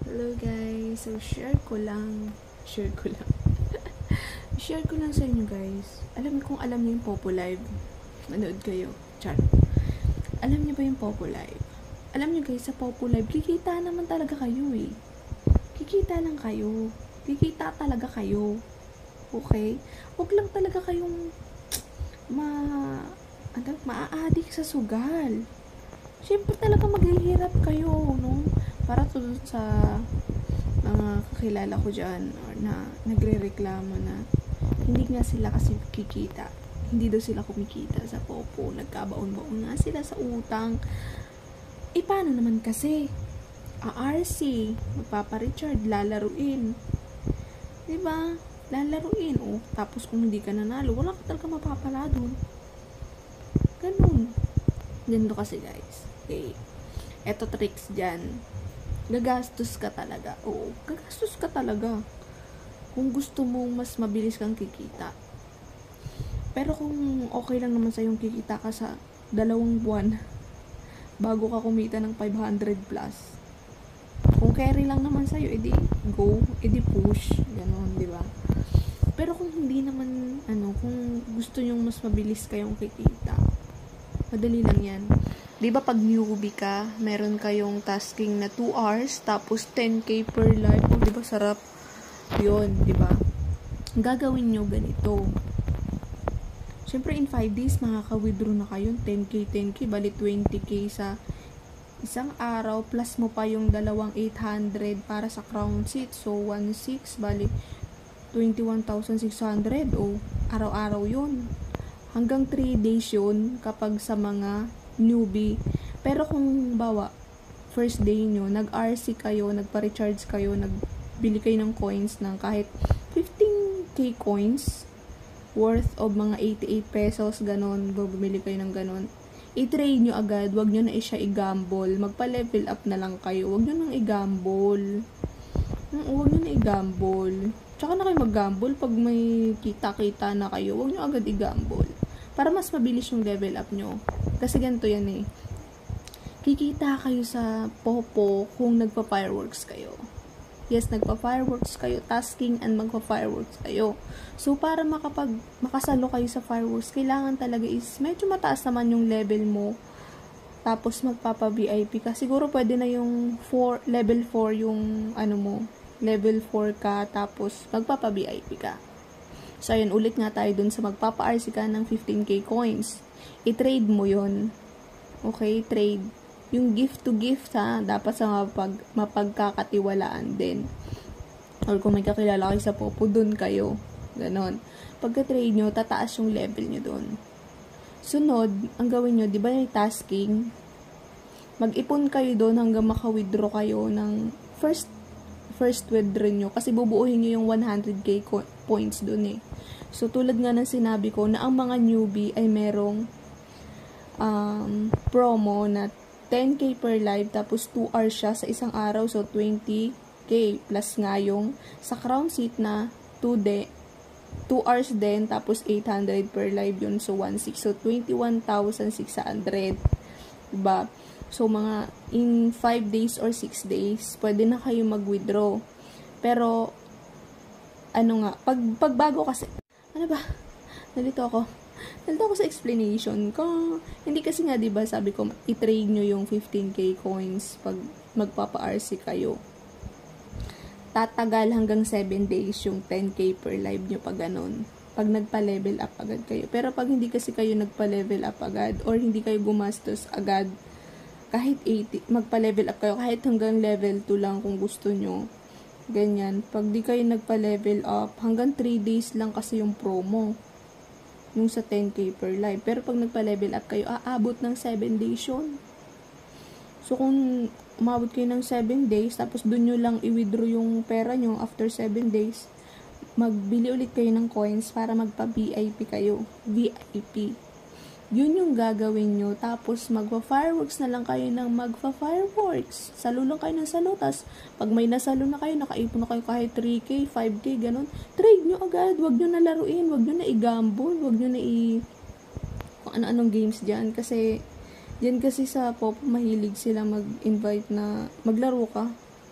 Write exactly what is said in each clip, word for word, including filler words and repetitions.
Hello guys, so share ko lang, share ko lang, share ko lang sa inyo guys. Alam kung alam niyo yung Popo Live, manood kayo, char. Alam niyo ba yung Popo Live? Alam niyo guys, sa Popo Live, kikita naman talaga kayo eh. Kikita lang kayo, kikita talaga kayo. Okay? Huwag lang talaga kayong ma, ano, maa-addict sa sugal. Siyempre talaga maghihirap kayo, no? Para to sa mga kakilala ko dyan or na nagre-reklamo na hindi nga sila kasi kikita. Hindi daw sila kumikita sa Popo. Nagkabaon-baon nga sila sa utang. Eh, paano naman kasi? A-R C, magpapa-Richard, lalaruin. Diba? Lalaruin. Oh, tapos kung hindi ka nanalo, wala ka talaga mapapala dun. Ganun. Ganito kasi guys. Okay. Eto tricks dyan. Gagastos ka talaga. Oo, gagastos ka talaga. Kung gusto mong mas mabilis kang kikita. Pero kung okay lang naman sa yung kikita ka sa dalawang buwan bago ka kumita ng five hundred plus. Kung carry lang naman sa'yo, edi go, edi push. Ganon, di ba? Pero kung hindi naman, ano, kung gusto nyong mas mabilis kayong kikita, madali lang yan. Di ba pag newbie ka, meron kayong tasking na two hours, tapos ten K per live. O, di ba sarap? Yun, di ba? Gagawin nyo ganito. Siyempre, in five days, makaka-withdraw na kayo. ten K, ten K, bali twenty K sa isang araw. Plus mo pa yung dalawang eight hundred para sa crown seat. So, one six, bali twenty-one thousand six hundred. O, araw-araw yun. Hanggang three days yun kapag sa mga newbie. Pero kung bawa, first day nyo, nag-R C kayo, nagpa-recharge kayo, nagbili kayo ng coins ng kahit fifteen K coins worth of mga eighty-eight pesos, ganon, bumili kayo ng ganon. I-trade nyo agad, wag nyo na siya i-gamble. Magpa-level up na lang kayo. Wag nyo nang i-gamble. Wag nyo na i-gamble. Tsaka na kayo mag-gamble pag may kita-kita na kayo. Wag nyo agad i-gamble. Para mas mabilis yung level up nyo. Kasi ganito yan eh. Kikita kayo sa Popo kung nagpa-fireworks kayo. Yes, nagpa-fireworks kayo. Tasking and magpa-fireworks kayo. So, para makapag makasalo kayo sa fireworks, kailangan talaga is medyo mataas naman yung level mo. Tapos magpapa-V I P ka. Siguro pwede na yung four, level four yung ano mo. Level four ka. Tapos magpapa-V I P ka. So, ayun, ulit nga tayo dun sa magpapa-R C ka ng fifteen K coins. I-trade mo yon. Okay, trade. Yung gift to gift ha, dapat sa mapag, mapagkakatiwalaan din. Or kung may kakilala kayo sa Popo, dun kayo. Ganon. Pagka-trade nyo, tataas yung level nyo dun. Sunod, ang gawin nyo, di ba yung tasking? Mag-ipon kayo dun hanggang maka-withdraw kayo ng first first withdraw nyo. Kasi bubuuhin nyo yung one hundred K points dun eh. So, tulad nga ng sinabi ko, na ang mga newbie ay merong um, promo na ten K per live, tapos two hours siya sa isang araw. So, twenty K. Plus nga yung sa crown seat na two hours din, tapos eight hundred per live yun. So, one six. So, twenty-one thousand six hundred. Diba? So, mga in five days or six days, pwede na kayo mag-withdraw. Pero, ano nga, pag, pag bago kasi, ano ba? Nalito ako. Nalito ako sa explanation ko. Hindi kasi nga, diba, sabi ko, i-trade nyo yung fifteen K coins pag magpapa-R C kayo. Tatagal hanggang seven days yung ten K per live nyo pag ganun. Pag nagpa-level up agad kayo. Pero pag hindi kasi kayo nagpa-level up agad or hindi kayo gumastos agad, kahit eighty, magpa-level up kayo, kahit hanggang level two lang kung gusto nyo. Ganyan. Pag di kayo nagpa-level up, hanggang three days lang kasi yung promo. Yung sa ten K per live. Pero pag nagpa-level up kayo, aabot ng seven days yun. So, kung umabot kayo ng seven days, tapos dun nyo lang i-withdraw yung pera nyo after seven days, magbili ulit kayo ng coins para magpa-V I P kayo. V I P. Yun yung gagawin nyo. Tapos, magpa-fireworks na lang kayo ng magpa-fireworks. Salo lang kayo ng salo. Tapos, pag may nasalo na kayo, nakaipon na kayo kahit three K, five K, ganun. Trade nyo agad. Huwag nyo na laruin. Huwag nyo na i-gamble. Huwag nyo na i- kung ano-anong games dyan. Kasi, dyan kasi sa Popo, mahilig sila mag-invite na maglaro ka.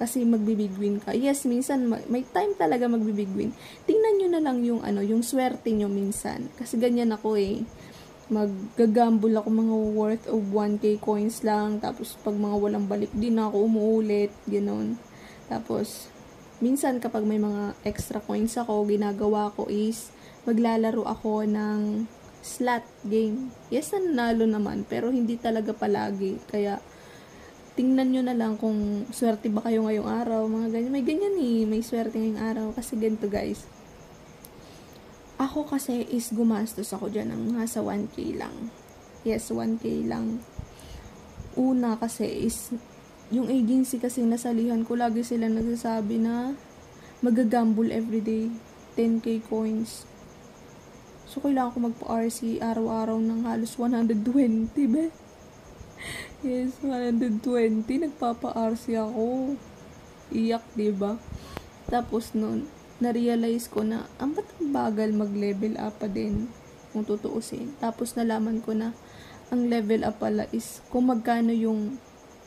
kasi magbibig win ka. Yes, minsan may time talaga magbibig win. Tingnan nyo na lang yung ano, yung swerte nyo minsan. Kasi ganyan ako eh. Maggagamble ako mga worth of one K coins lang. Tapos pag mga walang balik din ako, umuulit. Ganon. Tapos, minsan kapag may mga extra coins ako, ginagawa ko is maglalaro ako ng slot game. Yes, nanalo naman. Pero hindi talaga palagi. Kaya, tingnan nyo na lang kung swerte ba kayo ngayong araw, mga ganyan. May ganyan eh, may swerte ngayong araw. Kasi ganito guys. Ako kasi is gumastos ako dyan ng nasa one K lang. Yes, one K lang. Una kasi is, yung agency kasi nasalihan ko, lagi sila nagsasabi na magagamble everyday. ten K coins. So, kailangan ko magpa-R C araw-araw ng halos one hundred twenty, be. Yes, one hundred twenty. Nagpapa-R C ako. Iyak, diba? Tapos nun, na-realize ko na, ang ba't ang bagal mag-level up pa din, kung tutuusin. Tapos nalaman ko na, ang level up pala is, kung magkano yung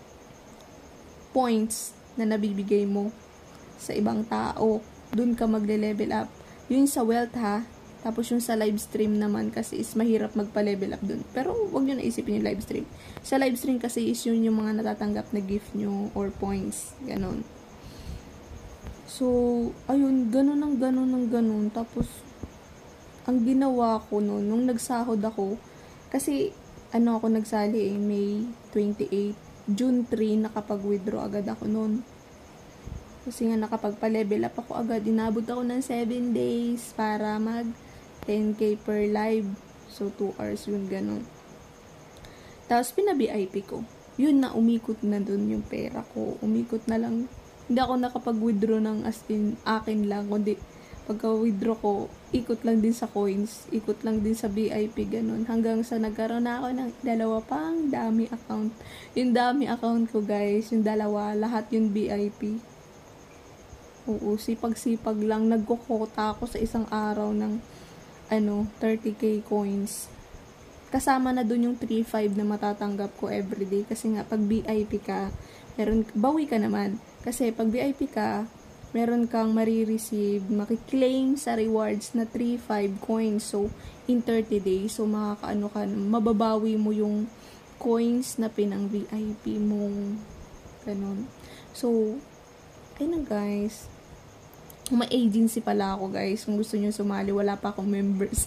points na nabibigay mo sa ibang tao, dun ka magle-level up. Yun sa wealth ha. Tapos yung sa live stream naman kasi is mahirap magpa-level up dun. Pero wag nyo naisipin yung live stream. Sa live stream kasi is yun yung mga natatanggap na gift nyo or points. Ganon. So, ayun, ganon ang ganon ang ganon. Tapos, ang ginawa ko nun, nung nagsahod ako, kasi ano ako nagsali eh, May twenty-eight, June three, nakapag-withdraw agad ako nun. Kasi nga nakapagpa-level up ako agad. Inabot ako ng seven days para mag ten K per live. So, two hours yun, ganun. Tapos, pina-V I P ko. Yun na, umikot na dun yung pera ko. Umikot na lang. Hindi ako nakapag-withdraw ng as in, akin lang. Kundi, pagka-withdraw ko, ikot lang din sa coins. Ikot lang din sa V I P, ganun. Hanggang sa nagkaroon na ako ng dalawa pang dami account. Yung dami account ko, guys. Yung dalawa, lahat yung V I P. Oo, sipag-sipag lang. Nagkukota ako sa isang araw ng ano, thirty K coins. Kasama na dun yung three five na matatanggap ko everyday. Kasi nga, pag V I P ka, meron, bawi ka naman. Kasi pag V I P ka, meron kang marireceive, makiklaim sa rewards na three five coins. So, in thirty days, so makakaano ka, mababawi mo yung coins na pinang V I P mo. Ganun. So, ayun guys. May agency pala ako guys. Kung gusto nyo sumali, wala pa akong members.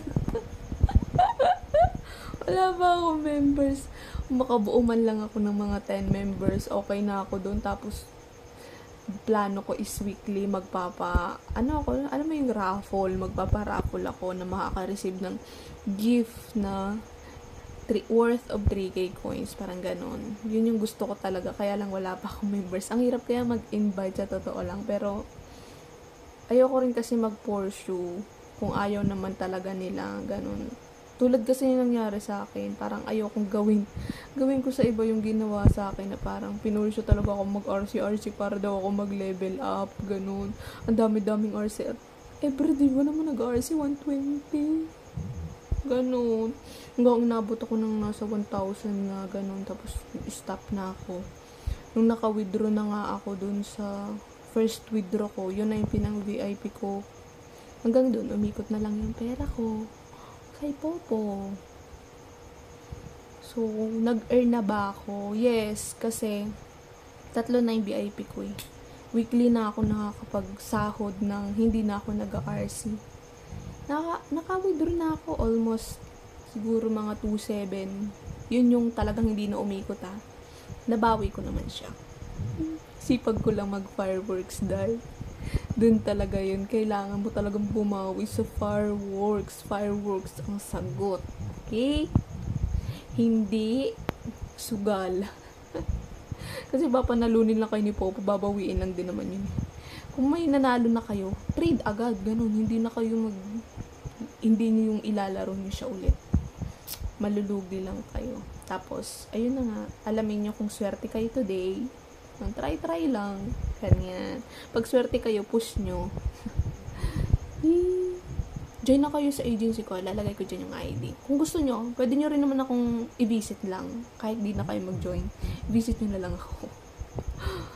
Wala pa akong members. Kung makabuo man lang ako ng mga ten members, okay na ako doon. Tapos, plano ko is weekly magpapa, ano ako, alam mo yung raffle, magpapa-raffle ako na makaka-receive ng gift na three, worth of three K coins, parang ganon. Yun yung gusto ko talaga, kaya lang wala pa akong members. Ang hirap kaya mag-invite, sa totoo lang, pero ayoko rin kasi mag-pursue kung ayaw naman talaga nila, ganon. Tulad kasi yung nangyari sa akin, parang ayokong gawin. Gawin ko sa iba yung ginawa sa akin na parang pinursyo talaga ako mag-R C R C para daw ako mag-level up, ganun. Ang dami-daming R C. Everyday ba naman nag-R C one twenty? Ganun. Hanggang nabot ako ng nasa one thousand nga, ganun. Tapos stop na ako. Nung naka-withdraw na nga ako dun sa first withdraw ko, yun na yung pinang V I P ko. Hanggang dun, umikot na lang yung pera ko kay Popo. So, nag-earn na ba ako? Yes, kasi tatlo na yung V I P ko eh. Weekly na ako nakakapagsahod ng hindi na ako nag-R C. Naka, naka-withdraw na ako almost siguro mga two seven. Yun yung talagang hindi na umikot ha. Nabawi ko naman siya. Sipag ko lang mag-fireworks dahil dun talaga yun. Kailangan mo talagang bumawi sa fireworks. Fireworks ang sagot. Okay? Hindi sugal. Kasi papanalunin lang kayo ni Popo, babawiin lang din naman yun. Kung may nanalo na kayo, trade agad, ganun. Hindi na kayo mag... Hindi nyo yung ilalaro nyo siya ulit. Malulugi lang kayo. Tapos, ayun na nga, alamin nyo kung swerte kayo today. Try-try lang. Ganyan. Pag swerte kayo, push nyo. Join na kayo sa agency ko. Lalagay ko dyan yung I D. Kung gusto nyo, pwede nyo rin naman akong i-visit lang. Kahit di na kayo mag-join. I-visit nyo na lang ako.